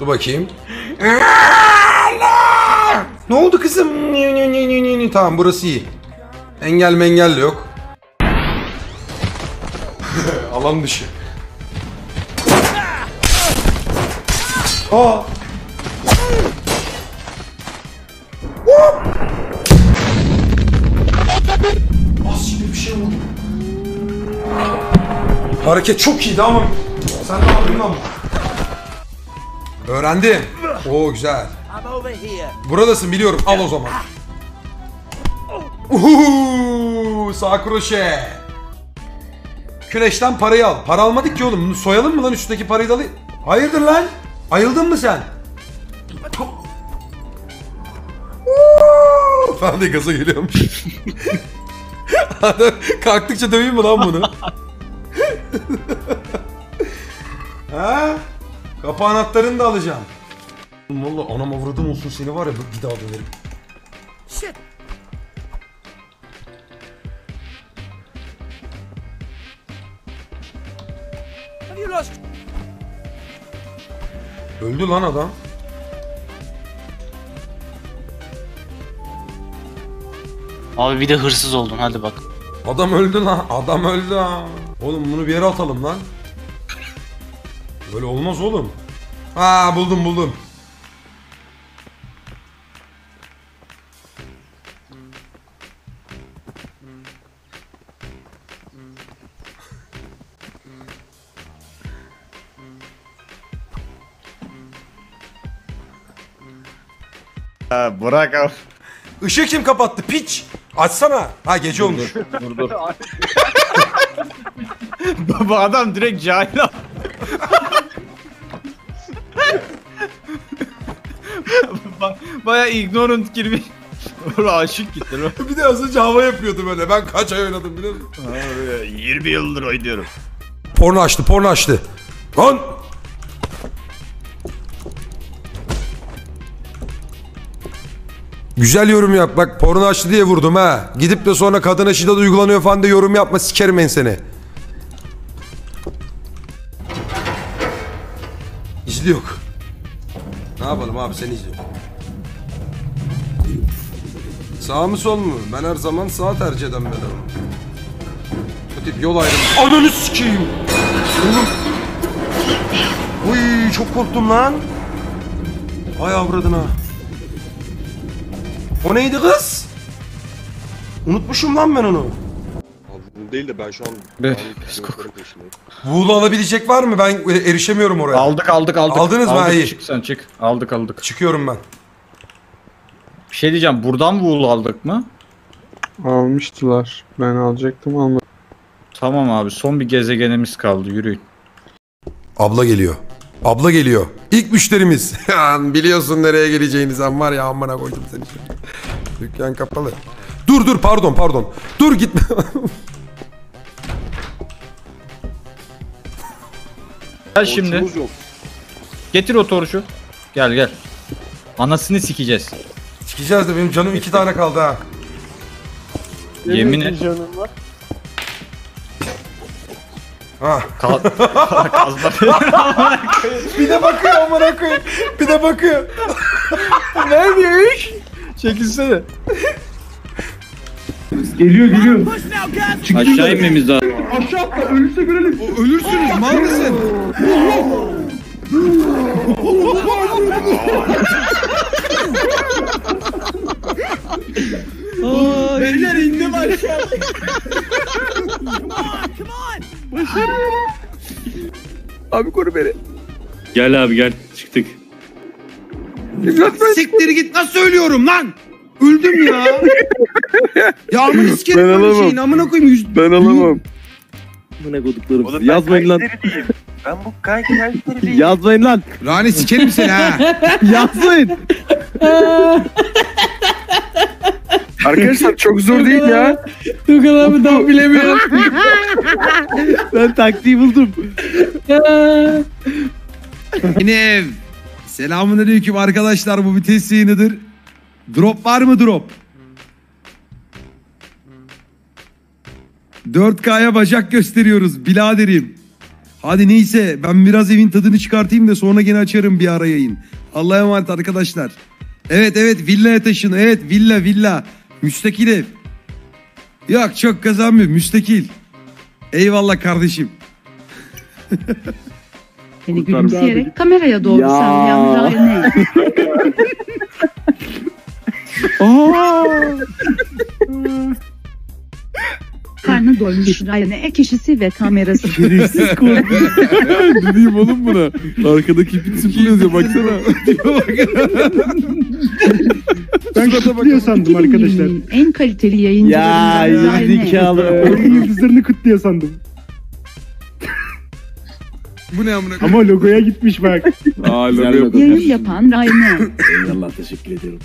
Dur bakayım. Ne oldu kızım? Tamam burası iyi. Engel mengel de yok. Alan dışı. Aa. Az şimdi bir şey oldu. Hareket çok iyiydi ama sen ne yapıyorsun lan? Öğrendim. Oo güzel. Buradasın biliyorum. Al o zaman. Sağ kroşe. Küreşten parayı al. Para almadık ki oğlum. Bunu soyalım mı lan, üstteki parayı da alayım? Hayırdır lan? Ayıldın mı sen? Falan diye gaza geliyormuş. Kalktıkça döveyim mi lan bunu? Ha? Kapı anahtarını da alacağım. Vallahi anam avradım olsun seni var ya, bir daha döverim. Shit. Öldü lan adam. Abi bir de hırsız oldun, hadi bak. Adam öldü lan. Adam öldü ha. Oğlum bunu bir yere atalım lan. Böyle olmaz oğlum. Ha buldum. Bırak abi. Işığı kim kapattı? Piç. Açsana. Ha gece olmuş. Dur. Bu adam direkt cahil. Baya ignorant girmiş. Orada aşık gitti. Bir de az önce hava yapıyordu böyle. Ben kaç ay oynadım biliyor musun? 20 yıldır oynuyorum. Porno açtı. Lan! Güzel yorum yap. Bak porno açtı diye vurdum ha. Gidip de sonra kadına şiddet uygulanıyor falan de yorum yapma, sikerim ben seni. İzliyor. Ne yapalım abi, sen izliyor. Sağ mı sol mu? Ben her zaman sağ tercih eden bir adamım. Bu tip yol ayrımı. Ananı sikeyim. Oğlum. Uy çok korktum lan. Ay avradına. O neydi kız? Unutmuşum lan ben onu. Bu değil de ben şu an... Wool'u alabilecek var mı? Ben erişemiyorum oraya. Aldık. Aldınız mı? İyi. Çık sen çık. Aldık. Çıkıyorum ben. Bir şey diyeceğim. Buradan wool aldık mı? Almıştılar. Ben alacaktım almadım. Tamam abi. Son bir gezegenimiz kaldı. Yürüyün. Abla geliyor. İlk müşterimiz. Biliyorsun nereye geleceğini, sen var ya, amına koydum seni. Dükkan kapalı. Dur pardon. Dur gitme. Gel şimdi. Getir o toruşu. Gel. Anasını sikeceğiz. Çıkacağız da benim canım 2 tane kaldı ha. Yemin et. Ha. Kazma. Bir de bakıyor amına koyayım. Ne diyor? Çekilsene. Geliyor. Aşağı inmemiz lazım. Aşağı atla, ölürse görelim. Ölürsünüz mal mısın? Beyler indim aşağı. Abi koru beni. Gel abi gel, çıktık. Siktir git, nasıl söylüyorum lan? Öldüm ya. Ya amına sikerim Ben böyle alamam. şeyin, amına koyayım. Ben alamam. Buna koduklarım. Yazmayın lan. Ben bu kaykayları değilim. Yazmayın lan. Rani sikerim seni ha. Yazmayın. Arkadaşlar çok zor değil ya. Tugan abi daha bilemiyorum. Ben taktiği buldum. Yeni ev. Selamünaleyküm arkadaşlar, bu bir test yayınıdır. Drop var mı drop? 4K'ya bacak gösteriyoruz biraderim. Hadi neyse ben biraz evin tadını çıkartayım da sonra gene açarım bir ara yayın. Allah'a emanet arkadaşlar. Evet villaya taşın. Evet villa. Müstakil ev. Yok çok kazanmıyor müstakil. Eyvallah kardeşim. Beni gülümseyerek kameraya doğru sallayan Rane. Karnı doymuş Rane kişisi ve kamerası. Şerefsiz korku. Ne diyeyim oğlum buna? Arkadaki pit sıfır yazıyor baksana. Ben kutluyor sandım arkadaşlar. En kaliteli Ya yayıncılarından Rane. zekalı. Oyun yıldızlarını kutluyor sandım. Bu ne amına? Ama logoya gitmiş bak. Aa Güzel logo logo. Yayın yapan Rane. Eyvallah teşekkür ederim.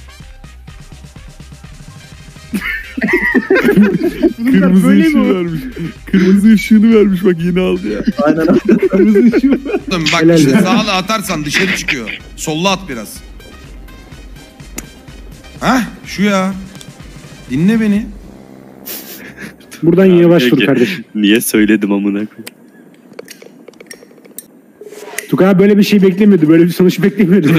Kırmızı böyle ışığı mi o? vermiş. Kırmızı ışığını vermiş bak yeni aldı ya. Kırmızı ışığı. Bak Helal işte ya. sağla atarsan dışarı çıkıyor. Solla at biraz. Hah şu ya. Dinle beni. Buradan yavaş dur kardeşim. Niye söyledim amına koyayım? Tugay abi böyle bir şey beklemiyordu. Böyle bir sonuç beklemiyordu.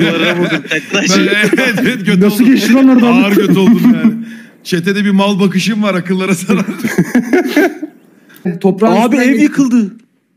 Evet kötü Nasıl oldum. geçti lan oradan? Ağır kötü oldum yani. Çetede bir mal bakışım var akıllara zarar. Abi ev yıkıldı.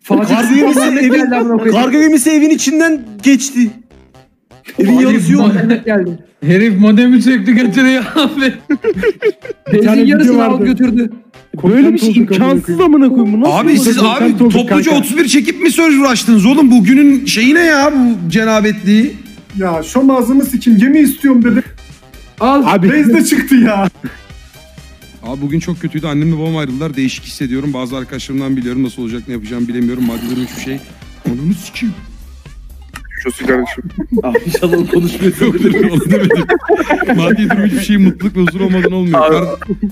Kargo gemisi evin içinden geçti. Evin yarısı yok. Herif modemi söktü götürüyor abi. Benzin yarısını alıp götürdü. Böyle bir şey imkansız amına koyayım. Bu nasıl Abi olur? siz abi Content olduk topluca kanka. 31 çekip mi söz uğraştınız oğlum? Bugünün şeyi ne ya bu cenabetliği? Ya şu ağzımı sikim gemi istiyorum dedi. Al. Abi. Bezde çıktı ya. Abi bugün çok kötüydü. Annemle babam ayrıldılar. Değişik hissediyorum. Bazı arkadaşlarımdan biliyorum nasıl olacak ne yapacağımı bilemiyorum. Maddi durum hiçbir şey. Ananı sikeyim. Şosu kardeşim. Abi inşallah o konuşmuyor. Yok dedim onu demedim. Maddi durum hiçbir şey mutluluk ve huzur olmadan olmuyor.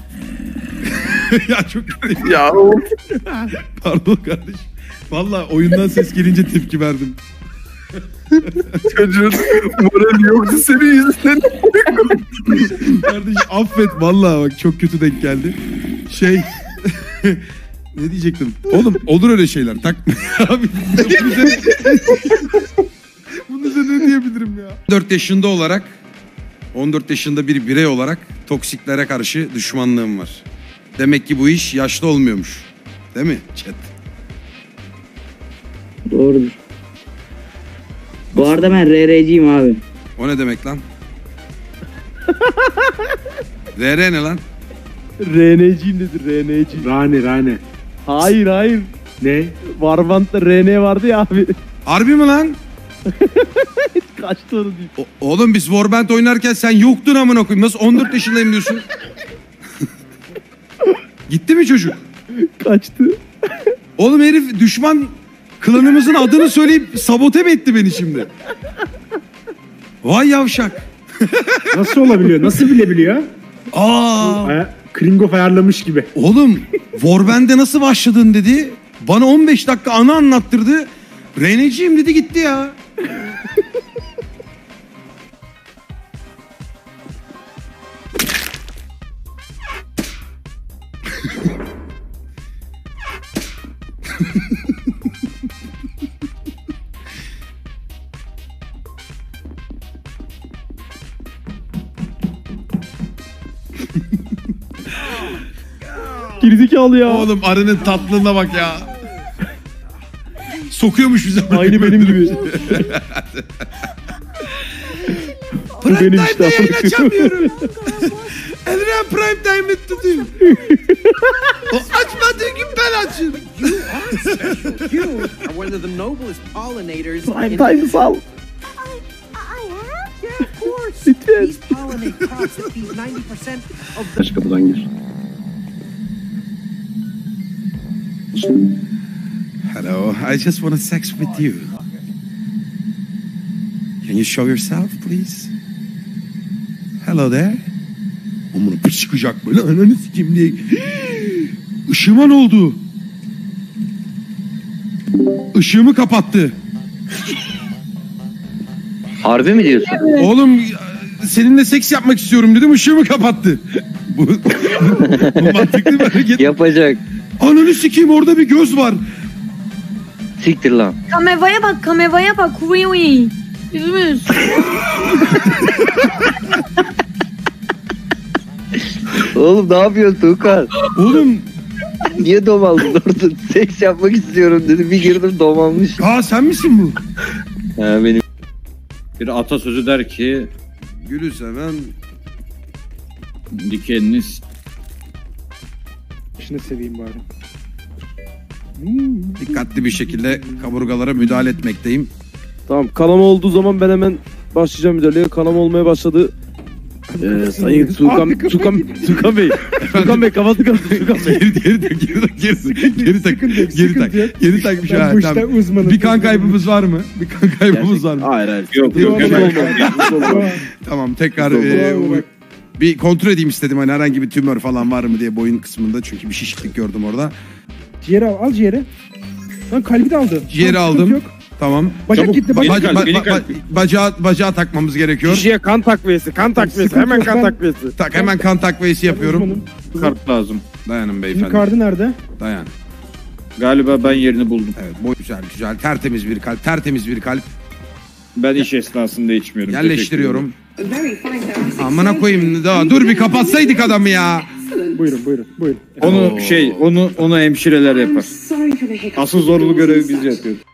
Ya çok kötü. Ya Pardon kardeşim. Valla oyundan ses gelince tepki verdim. çocuğun morali yoktu senin yüzünden. Kardeşim affet valla bak çok kötü denk geldi. Ne diyecektim? Oğlum olur öyle şeyler. Tak. Abi bunun üzerine ne diyebilirim ya? 14 yaşında olarak 14 yaşında bir birey olarak toksiklere karşı düşmanlığım var. Demek ki bu iş yaşlı olmuyormuş. Değil mi chat? Doğrudur. Bu arada ben RR'ciyim abi. O ne demek lan? RR ne lan? RN'ciyim dedi RN'ci. Rane. Hayır. Ne? Warband'da RN vardı ya abi. Harbi mi lan? Kaçtı onu deyip. Oğlum biz Warband oynarken sen yoktun amına koyayım. Nasıl 14 yaşındayım diyorsun? Gitti mi çocuk? Kaçtı. Oğlum herif düşman klanımızın adını söyleyip sabote mi etti beni şimdi? Vay yavşak. Nasıl olabiliyor? Nasıl bilebiliyor? Aa, Kringov ayarlamış gibi. oğlum Warband'e nasıl başladın dedi. Bana 15 dakika anı anlattırdı. Reneciyim dedi gitti ya. Gerizekalı ya. Oğlum arının tatlılığına bak ya. Sokuyormuş bize. Aynı benim gibi. Prime benim Time'da işte. yayın açamıyorum. Elren Prime Time'ı tutuyor. O açmadığı gün ben açıyorum. Prime time sal. Taş kapıdan gir. Hello, I just want to sex with you. Can you show yourself, please? Hello there. Amına bir çıkacak böyle ananı sikeyim diye. Işığıma ne oldu? Işığımı kapattı. Harbi mi diyorsun? Oğlum seninle seks yapmak istiyorum dedim ışığımı kapattı. Bu mantıklı bir hareket. Yapacak. Ananı sikeyim orada bir göz var. Siktir lan. Kameva'ya bak, kameva'ya bak. Uy uy. Yüzümüz. Oğlum ne yapıyorsun Tuğkan? Oğlum. Niye domaldın orada? Seks yapmak istiyorum dedi. Bir girdim domalmış. Aa sen misin bu? Ha benim. Bir atasözü der ki Gülü seven. dikeniniz Şunu seveyim bari. Dikkatli bir şekilde kaburgalara müdahale etmekteyim. Tamam kanama olduğu zaman ben hemen başlayacağım müdahaleye. Kanama olmaya başladı. Sayın Tuğkan Bey. Tuğkan Bey kafası kaldı Tuğkan Bey. Geri tak bir şey. Ben bu işte uzmanım. Bir kan kaybımız var mı? Bir kan kaybımız var mı? Hayır. yok Tamam tekrar Olmaz. bir kontrol edeyim istedim hani herhangi bir tümör falan var mı diye boyun kısmında çünkü bir şişiklik gördüm orada. Ciğeri al ciğeri. Lan kalbi de aldı. Ciğeri Tamam, sıkıntı aldım. yok. Tamam. Bacak Çabuk, gitti. bacak- Bacak. Bacağı takmamız gerekiyor. Kişiye kan takviyesi. Hemen kan takviyesi. Tak hemen kan takviyesi yapıyorum. Uzmanım. kart lazım. Dayanın Senin beyefendi. kartı nerede? Dayan. Galiba ben yerini buldum. Evet, boy güzel. Tertemiz bir kalp. Ben iş esnasında içmiyorum. Yerleştiriyorum. Amına koyayım daha. Dur bir kapatsaydık adamı ya. Buyurun. Onu hemşireler yapar. Asıl zorlu görevi biz yapıyoruz.